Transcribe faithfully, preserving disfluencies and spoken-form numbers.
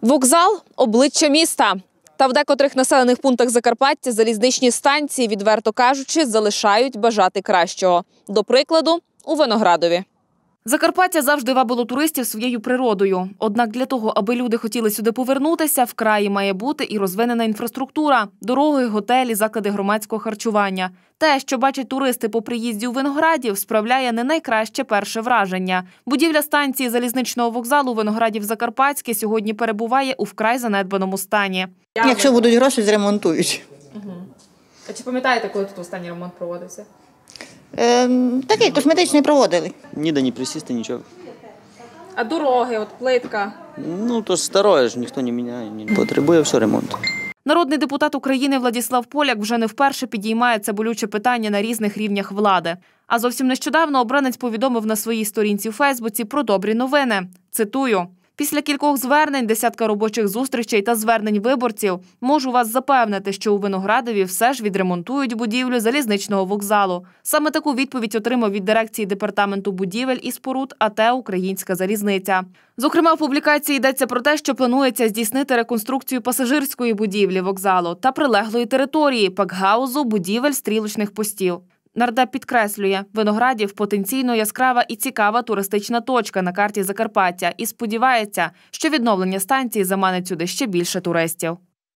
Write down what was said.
Вокзал – обличчя міста. Та в декотрих населених пунктах Закарпаття залізничні станції, відверто кажучи, залишають бажати кращого. До прикладу, у Виноградові. Закарпаття завжди вабило туристів своєю природою. Однак для того, аби люди хотіли сюди повернутися, в краї має бути і розвинена інфраструктура – дороги, готелі, заклади громадського харчування. Те, що бачать туристи по приїзді у Виноградів, справляє не найкраще перше враження. Будівля станції залізничного вокзалу Виноградів-Закарпатське сьогодні перебуває у вкрай занедбаному стані. Якщо будуть гроші, зремонтують. Угу. А чи пам'ятаєте, коли тут останній ремонт проводився? Е, такий косметичний проводили. Ніде не присісти, нічого. А дороги, от плитка? Ну, то старе ж, ніхто не міняє, не потребує все ремонту. Народний депутат України Владислав Поляк вже не вперше підіймає це болюче питання на різних рівнях влади. А зовсім нещодавно обранець повідомив на своїй сторінці у Фейсбуці про добрі новини. Цитую. «Після кількох звернень, десятка робочих зустрічей та звернень виборців, можу вас запевнити, що у Виноградові все ж відремонтують будівлю залізничного вокзалу». Саме таку відповідь отримав від дирекції департаменту будівель і споруд АТ «Українська залізниця». Зокрема, в публікації йдеться про те, що планується здійснити реконструкцію пасажирської будівлі вокзалу та прилеглої території, пакгаузу, будівель стрілочних постів. Нардеп підкреслює, Виноградів – потенційно яскрава і цікава туристична точка на карті Закарпаття і сподівається, що відновлення станції заманить сюди ще більше туристів.